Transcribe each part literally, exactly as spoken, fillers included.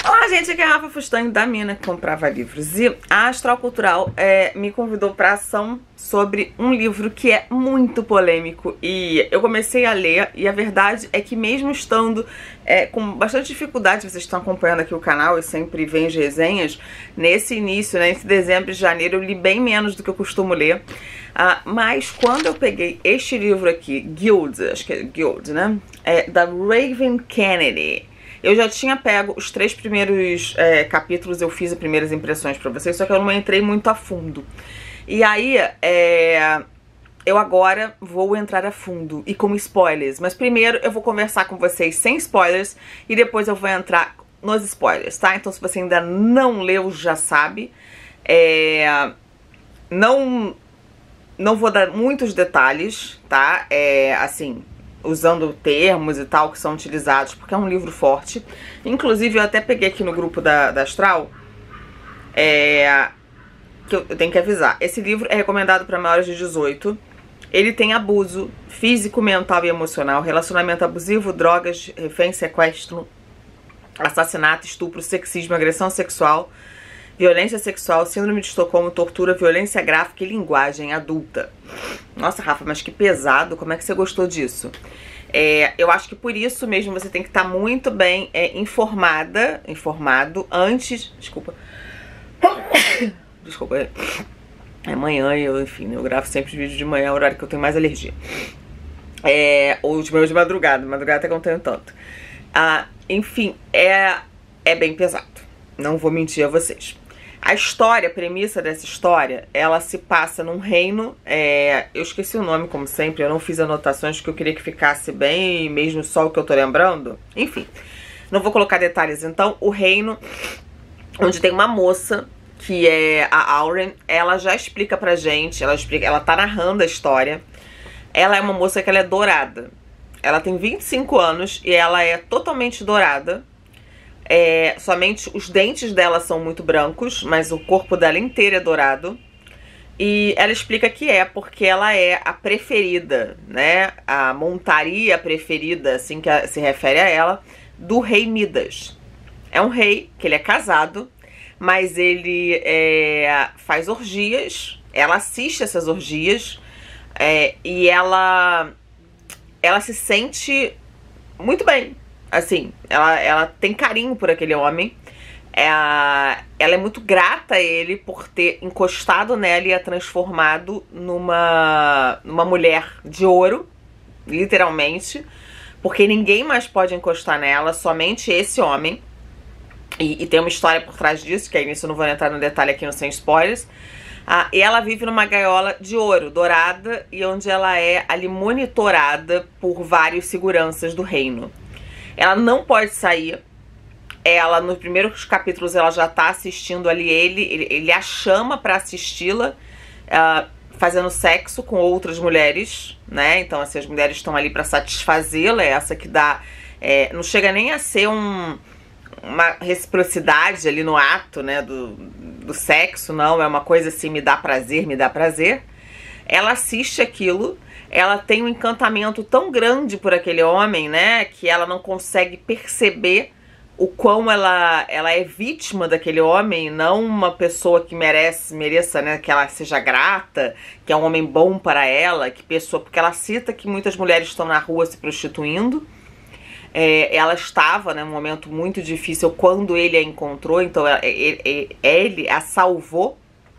Olá, gente, aqui é a Rafa Fustani da Mina que comprava livros. E a Astral Cultural é, me convidou para ação sobre um livro que é muito polêmico. E eu comecei a ler, e a verdade é que mesmo estando é, com bastante dificuldade, vocês estão acompanhando aqui o canal e sempre vêm as resenhas, nesse início, né, nesse dezembro e janeiro, eu li bem menos do que eu costumo ler. Uh, mas quando eu peguei este livro aqui, Guild, acho que é Guild, né, é, da Raven Kennedy. Eu já tinha pego os três primeiros é, capítulos, eu fiz as primeiras impressões pra vocês, só que eu não entrei muito a fundo. E aí, é, eu agora vou entrar a fundo e com spoilers. Mas primeiro eu vou conversar com vocês sem spoilers e depois eu vou entrar nos spoilers, tá? Então se você ainda não leu, já sabe. É, não, não vou dar muitos detalhes, tá? É, assim... usando termos e tal que são utilizados, porque é um livro forte. Inclusive, eu até peguei aqui no grupo da, da Astral, é, que eu, eu tenho que avisar. Esse livro é recomendado para maiores de dezoito. Ele tem abuso físico, mental e emocional, relacionamento abusivo, drogas, refém, sequestro, assassinato, estupro, sexismo, agressão sexual, violência sexual, síndrome de Estocolmo, tortura, violência gráfica e linguagem adulta. Nossa, Rafa, mas que pesado. Como é que você gostou disso? É, eu acho que por isso mesmo você tem que estar muito bem é, informada, informado antes... Desculpa. Desculpa. É manhã e eu, enfim, eu gravo sempre vídeo de manhã, é o horário que eu tenho mais alergia. É, ou de manhã ou de madrugada. Madrugada até que eu não tenho tanto. Ah, enfim, é, é bem pesado. Não vou mentir a vocês. A história, a premissa dessa história, ela se passa num reino, é, eu esqueci o nome como sempre, eu não fiz anotações porque eu queria que ficasse bem, mesmo só o que eu tô lembrando. Enfim, não vou colocar detalhes então. O reino onde tem uma moça, que é a Auren, ela já explica pra gente, ela, explica, ela tá narrando a história. Ela é uma moça que ela é dourada. Ela tem vinte e cinco anos e ela é totalmente dourada. É, somente os dentes dela são muito brancos, mas o corpo dela inteiro é dourado. E ela explica que é porque ela é a preferida, né? A montaria preferida, assim que a, se refere a ela, do rei Midas. É um rei que ele é casado, mas ele é, faz orgias. Ela assiste essas orgias é, e ela, ela se sente muito bem. Assim, ela, ela tem carinho por aquele homem. É, ela é muito grata a ele por ter encostado nela e a transformado numa, numa mulher de ouro, literalmente. Porque ninguém mais pode encostar nela, somente esse homem. E, e tem uma história por trás disso, que aí nisso eu não vou entrar no detalhe aqui no Sem Spoilers. Ah, e ela vive numa gaiola de ouro, dourada, e onde ela é ali monitorada por vários seguranças do reino. Ela não pode sair. Ela, nos primeiros capítulos, ela já tá assistindo ali ele. Ele, ele a chama pra assisti-la, uh, fazendo sexo com outras mulheres, né? Então, assim, as mulheres estão ali pra satisfazê-la. É essa que dá... É, não chega nem a ser um, uma reciprocidade ali no ato, né? Do, do sexo, não. É uma coisa assim, me dá prazer, me dá prazer. Ela assiste aquilo. Ela tem um encantamento tão grande por aquele homem, né, que ela não consegue perceber o quão ela, ela é vítima daquele homem, não uma pessoa que merece, mereça, né, que ela seja grata, que é um homem bom para ela, que pessoa, porque ela cita que muitas mulheres estão na rua se prostituindo. É, ela estava, né, num momento muito difícil quando ele a encontrou, então ele, ele a salvou.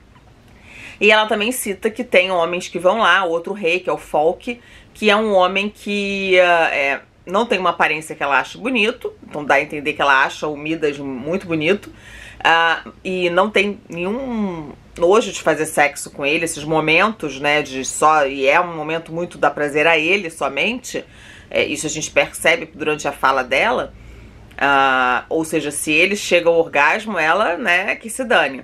E ela também cita que tem homens que vão lá, outro rei, que é o Folk, que é um homem que uh, é, não tem uma aparência que ela acha bonito, então dá a entender que ela acha o Midas muito bonito, uh, e não tem nenhum nojo de fazer sexo com ele, esses momentos, né, de só, e é um momento muito dá prazer a ele somente, é, isso a gente percebe durante a fala dela, uh, ou seja, se ele chega ao orgasmo, ela, né, que se dane.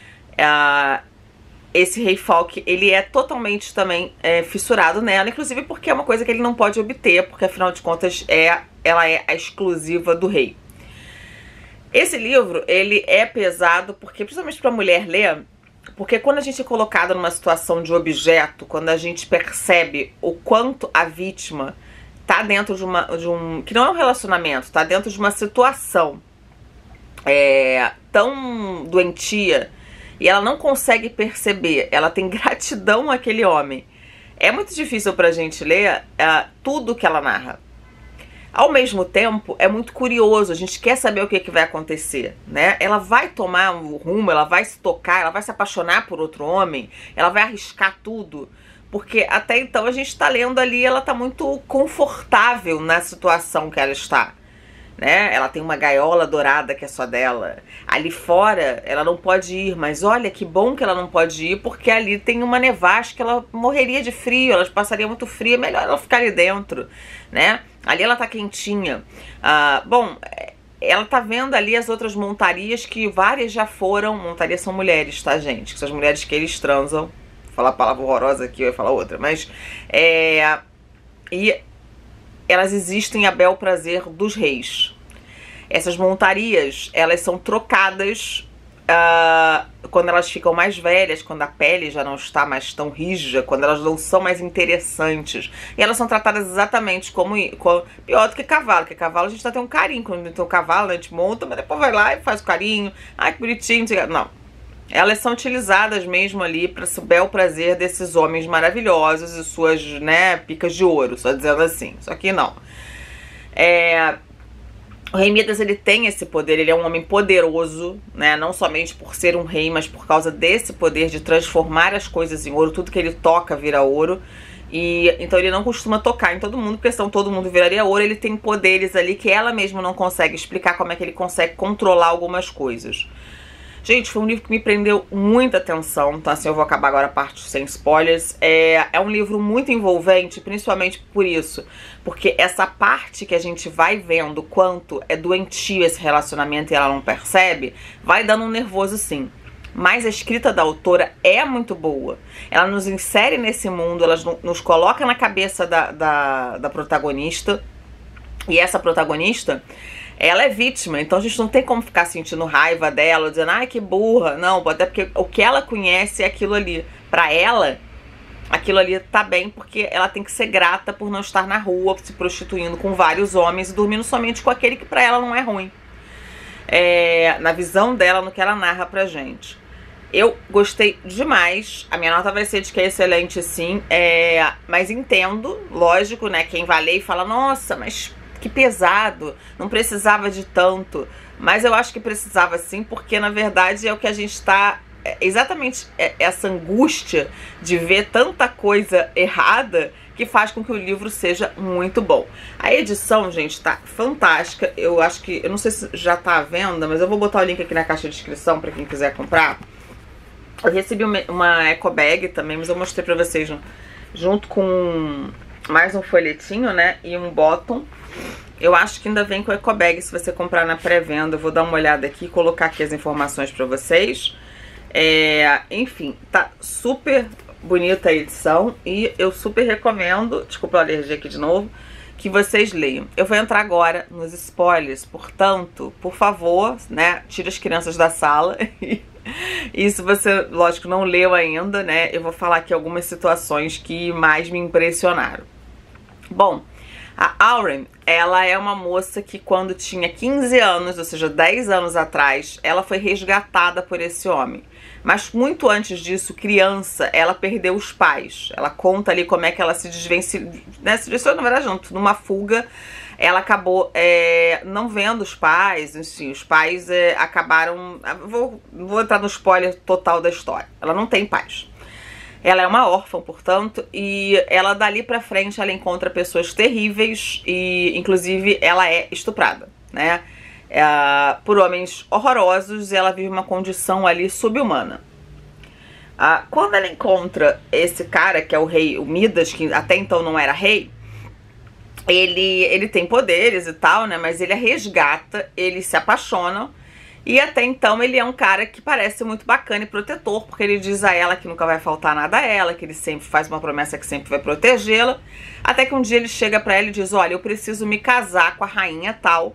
Uh, Esse rei Folk, ele é totalmente também é, fissurado nela, inclusive porque é uma coisa que ele não pode obter, porque afinal de contas é, ela é a exclusiva do rei. Esse livro, ele é pesado, porque principalmente pra mulher ler, porque quando a gente é colocada numa situação de objeto, quando a gente percebe o quanto a vítima tá dentro de, uma, de um... que não é um relacionamento, tá dentro de uma situação é, tão doentia, e ela não consegue perceber, ela tem gratidão àquele homem. É muito difícil pra gente ler uh, tudo que ela narra. Ao mesmo tempo, é muito curioso, a gente quer saber o que, que vai acontecer, né? Ela vai tomar um rumo, ela vai se tocar, ela vai se apaixonar por outro homem, ela vai arriscar tudo, porque até então a gente tá lendo ali, ela tá muito confortável na situação que ela está. Né? Ela tem uma gaiola dourada que é só dela. Ali fora ela não pode ir, mas olha que bom que ela não pode ir, porque ali tem uma nevasca, ela morreria de frio, ela passaria muito frio, é melhor ela ficar ali dentro, né? Ali ela tá quentinha. Ah, bom, ela tá vendo ali as outras montarias, que várias já foram. Montarias são mulheres, tá, gente? Que são as mulheres que eles transam. Vou falar a palavra horrorosa aqui, eu ia falar outra, mas é... e elas existem a bel prazer dos reis. Essas montarias, elas são trocadas uh, quando elas ficam mais velhas, quando a pele já não está mais tão rígida, quando elas não são mais interessantes. E elas são tratadas exatamente como, como pior do que cavalo, porque cavalo a gente tá tendo um carinho. Quando tem um cavalo, a gente monta, mas depois vai lá e faz o carinho. Ai, que bonitinho. Não. Elas são utilizadas mesmo ali para o bel prazer desses homens maravilhosos e suas, né, picas de ouro, só dizendo assim. Só que não. É... O rei Midas, ele tem esse poder, ele é um homem poderoso, né, não somente por ser um rei, mas por causa desse poder de transformar as coisas em ouro, tudo que ele toca vira ouro. E então ele não costuma tocar em todo mundo, porque senão todo mundo viraria ouro. Ele tem poderes ali que ela mesma não consegue explicar como é que ele consegue controlar algumas coisas. Gente, foi um livro que me prendeu muita atenção, então assim, eu vou acabar agora a parte sem spoilers. É, é um livro muito envolvente, principalmente por isso, porque essa parte que a gente vai vendo quanto é doentio esse relacionamento e ela não percebe, vai dando um nervoso sim. Mas a escrita da autora é muito boa. Ela nos insere nesse mundo, ela nos coloca na cabeça da, da, da protagonista, e essa protagonista... ela é vítima, então a gente não tem como ficar sentindo raiva dela, dizendo, ai, que burra. Não, até porque o que ela conhece é aquilo ali. Pra ela, aquilo ali tá bem, porque ela tem que ser grata por não estar na rua, se prostituindo com vários homens e dormindo somente com aquele que pra ela não é ruim. É, na visão dela, no que ela narra pra gente. Eu gostei demais, a minha nota vai ser de que é excelente sim, é, mas entendo, lógico, né, quem vai ler e fala, nossa, mas... que pesado, não precisava de tanto. Mas eu acho que precisava sim, porque na verdade é o que a gente tá... É exatamente essa angústia de ver tanta coisa errada que faz com que o livro seja muito bom. A edição, gente, tá fantástica. Eu acho que... eu não sei se já tá à venda, mas eu vou botar o link aqui na caixa de descrição pra quem quiser comprar. Eu recebi uma, uma eco bag também, mas eu mostrei pra vocês junto com mais um folhetinho, né, e um bottom. Eu acho que ainda vem com eco bag se você comprar na pré-venda. Eu vou dar uma olhada aqui e colocar aqui as informações pra vocês. É, enfim, tá super bonita a edição e eu super recomendo, desculpa a alergia aqui de novo, que vocês leiam. Eu vou entrar agora nos spoilers, portanto, por favor, né, tira as crianças da sala. E se você, lógico, não leu ainda, né, eu vou falar aqui algumas situações que mais me impressionaram. Bom, a Auren, ela é uma moça que quando tinha quinze anos, ou seja, dez anos atrás, ela foi resgatada por esse homem. Mas muito antes disso, criança, ela perdeu os pais. Ela conta ali como é que ela se desvencilhou, né, se desvencilhou, na verdade, junto, numa fuga. Ela acabou é, não vendo os pais, enfim, os pais é, acabaram... Vou, vou entrar no spoiler total da história. Ela não tem pais. Ela é uma órfã, portanto, e ela dali pra frente ela encontra pessoas terríveis e, inclusive, ela é estuprada, né? É, por homens horrorosos, e ela vive uma condição ali subhumana. Ah, quando ela encontra esse cara, que é o rei, o Midas, que até então não era rei, ele, ele tem poderes e tal, né? Mas ele a resgata, eles se apaixonam. E até então ele é um cara que parece muito bacana e protetor, porque ele diz a ela que nunca vai faltar nada a ela, que ele sempre faz uma promessa que sempre vai protegê-la. Até que um dia ele chega pra ela e diz, olha, eu preciso me casar com a rainha tal,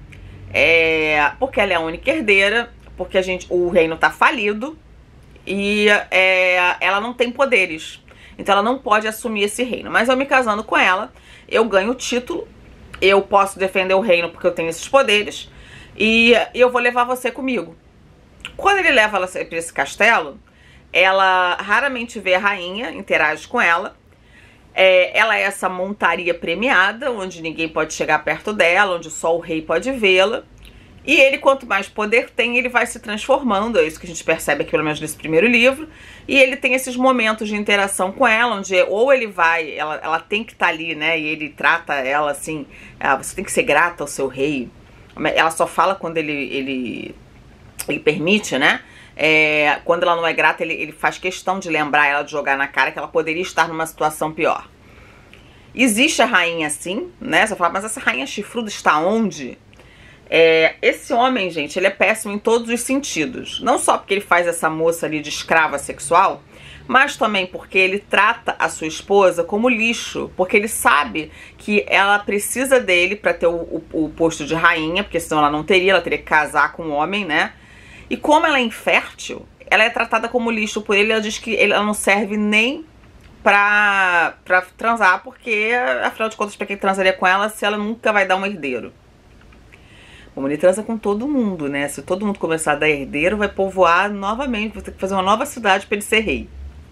é, porque ela é a única herdeira, porque a gente, o reino tá falido e é, ela não tem poderes. Então ela não pode assumir esse reino. Mas eu me casando com ela, eu ganho o título, eu posso defender o reino porque eu tenho esses poderes. e eu vou levar você comigo. Quando ele leva ela para esse castelo, ela raramente vê a rainha, interage com ela. É, ela é essa montaria premiada, onde ninguém pode chegar perto dela, onde só o rei pode vê-la. E ele, quanto mais poder tem, ele vai se transformando, é isso que a gente percebe aqui, pelo menos nesse primeiro livro. E ele tem esses momentos de interação com ela, onde ou ele vai, ela, ela tem que estar ali, né, e ele trata ela assim, ah, você tem que ser grata ao seu rei. Ela só fala quando ele, ele, ele permite, né, é, quando ela não é grata, ele, ele faz questão de lembrar ela, de jogar na cara que ela poderia estar numa situação pior. Existe a rainha assim, né, você fala, mas essa rainha chifruda está onde? É, esse homem, gente, ele é péssimo em todos os sentidos. Não só porque ele faz essa moça ali de escrava sexual, mas também porque ele trata a sua esposa como lixo. Porque ele sabe que ela precisa dele para ter o, o, o posto de rainha, porque senão ela não teria, ela teria que casar com um homem, né? E como ela é infértil, ela é tratada como lixo por ele. Ela diz que ela não serve nem pra, pra transar, porque afinal de contas, pra quem transaria com ela se ela nunca vai dar um herdeiro? Como ele transa com todo mundo, né? Se todo mundo começar a dar herdeiro, vai povoar novamente, vai ter que fazer uma nova cidade para ele ser rei.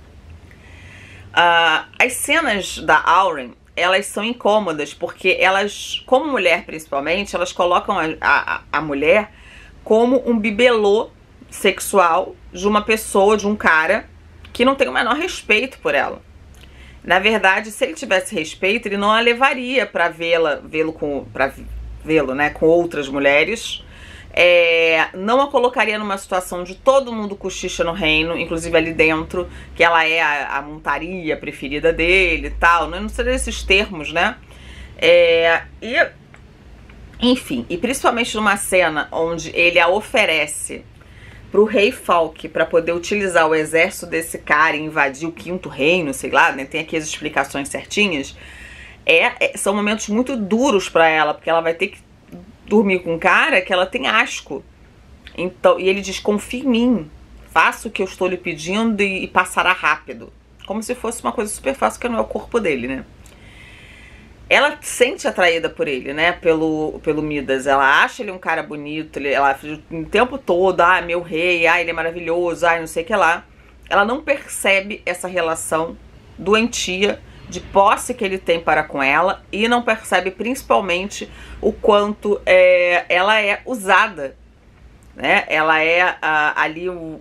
Uh, as cenas da Auren, elas são incômodas, porque elas, como mulher principalmente, elas colocam a, a, a mulher como um bibelô sexual de uma pessoa, de um cara, que não tem o menor respeito por ela. Na verdade, se ele tivesse respeito, ele não a levaria para vê-la, vê-lo com... Pra, vê-lo, né, com outras mulheres, é, não a colocaria numa situação de todo mundo cochicha no reino, inclusive ali dentro, que ela é a, a montaria preferida dele e tal, não seria esses termos, né, é, e, enfim, e principalmente numa cena onde ele a oferece pro rei Falk para poder utilizar o exército desse cara e invadir o quinto reino, sei lá, né, tem aqui as explicações certinhas. É, é, são momentos muito duros pra ela, porque ela vai ter que dormir com um cara que ela tem asco. Então, e ele diz, confia em mim, faça o que eu estou lhe pedindo e, e passará rápido. Como se fosse uma coisa super fácil, que não é o corpo dele, né? Ela se sente atraída por ele, né? Pelo, pelo Midas. Ela acha ele um cara bonito, ele, ela o tempo todo, ah, meu rei, ah, ele é maravilhoso, ah, não sei o que lá. Ela não percebe essa relação doentia de posse que ele tem para com ela, e não percebe principalmente o quanto é, ela é usada, né? Ela é a, ali o,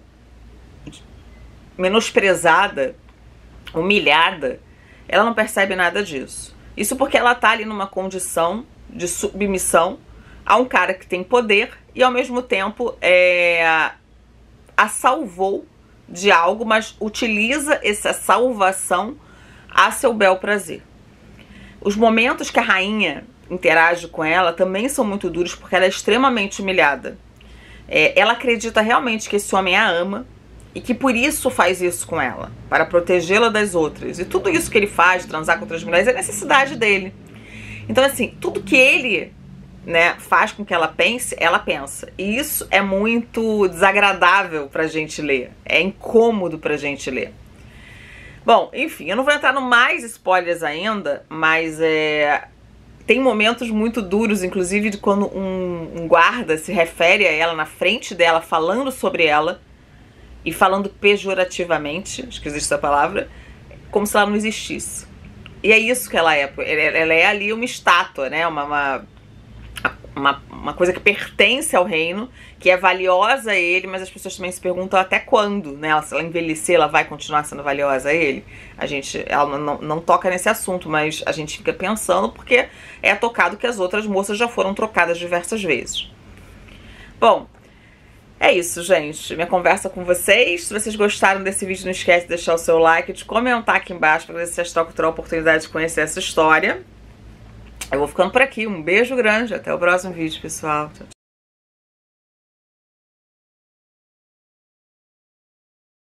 menosprezada, humilhada. Ela não percebe nada disso. Isso porque ela tá ali numa condição de submissão a um cara que tem poder e ao mesmo tempo é, a salvou de algo, mas utiliza essa salvação a seu bel prazer. Os momentos que a rainha interage com ela também são muito duros, porque ela é extremamente humilhada. É, ela acredita realmente que esse homem a ama e que por isso faz isso com ela, para protegê-la das outras. E tudo isso que ele faz, transar com outras mulheres, é necessidade dele. Então, assim, tudo que ele, né, faz com que ela pense, ela pensa. E isso é muito desagradável pra gente ler. É incômodo pra gente ler. Bom, enfim, eu não vou entrar no mais spoilers ainda, mas é, tem momentos muito duros, inclusive de quando um, um guarda se refere a ela na frente dela, falando sobre ela, e falando pejorativamente, acho que existe essa palavra, como se ela não existisse. E é isso que ela é, ela é ali uma estátua, né, uma... uma Uma, uma coisa que pertence ao reino, que é valiosa a ele, mas as pessoas também se perguntam até quando, né? Se ela envelhecer, ela vai continuar sendo valiosa a ele. A gente, ela não, não toca nesse assunto, mas a gente fica pensando porque é tocado que as outras moças já foram trocadas diversas vezes. Bom, é isso, gente. Minha conversa com vocês. Se vocês gostaram desse vídeo, não esquece de deixar o seu like, de comentar aqui embaixo para ver se vocês terão a oportunidade de conhecer essa história. Eu vou ficando por aqui. Um beijo grande. Até o próximo vídeo, pessoal. Tchau, tchau.